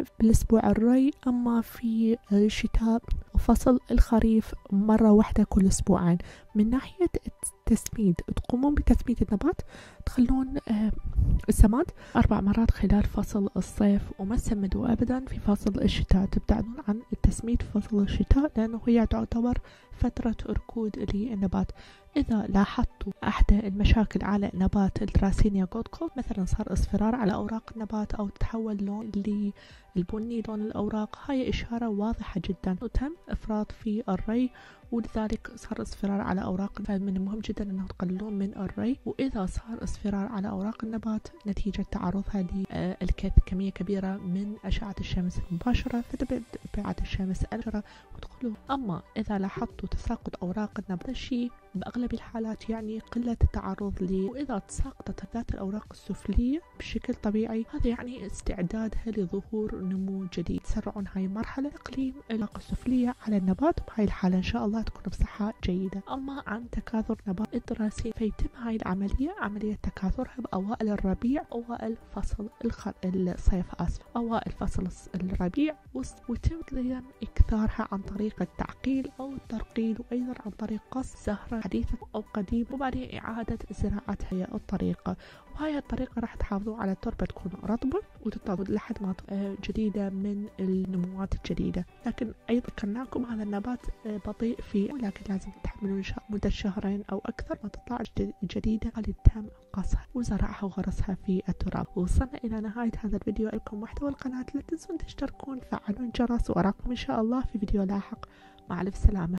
بالأسبوع الري، أما في الشتاء وفصل الخريف مرة واحدة كل أسبوعين. من ناحية التسميد، تقومون بتسميد النبات، تخلون السماد 4 مرات خلال فصل الصيف، وما تسمدوا أبدا في فصل الشتاء. تبتعدون عن التسميد في فصل الشتاء لأنه هي تعتبر فترة ركود للنبات. إذا لاحظتوا أحد المشاكل على نبات الدراسينيا جودكو، مثلا صار اصفرار على أوراق النبات أو تحول لون للبني لون الأوراق، هاي إشارة واضحة جدا وتم إفراط في الري، ولذلك صار اصفرار على أوراق. فمن المهم جدا أنه تقللون من الري. وإذا صار اصفرار على أوراق النبات نتيجة تعرضها لكمية كبيرة من أشعة الشمس المباشرة، فتبعد أشعة الشمس الأبشرة وتدخلوا. أما إذا لاحظتوا تساقط أوراق النبات، الشيء بأغلب الحالات يعني قلة التعرض وإذا تساقطت ذات الأوراق السفلية بشكل طبيعي، هذا يعني استعدادها لظهور نمو جديد. تسرعون هاي المرحلة تقليم الأوراق السفلية على النبات، وبهاي الحالة إن شاء الله تكون بصحة جيدة. أما عن تكاثر نبات الدراسين، فيتم هاي العملية، عملية تكاثرها بأوائل الربيع، أوائل فصل الصيف أوائل فصل الربيع، ويتم أيضا إكثارها عن طريق التعقيل أو الترقيل، وأيضا عن طريق قص زهرة حديثة أو قديم، وبعدين إعادة زراعتها هي الطريقة. وهاي الطريقة راح تحافظوا على التربة تكون رطبة وتطلع لحد ما جديدة من النموات الجديدة. لكن أيضا ذكرناكم هذا النبات بطيء فيه، ولكن لازم تحملون مدة 2 أو أكثر ما تطلع جديدة لتم قصها وزرعها وغرسها في التراب. وصلنا إلى نهاية هذا الفيديو. لكم محتوى القناة لا تنسون تشتركون، فعلوا الجرس، وأراكم إن شاء الله في فيديو لاحق. مع ألف سلامة.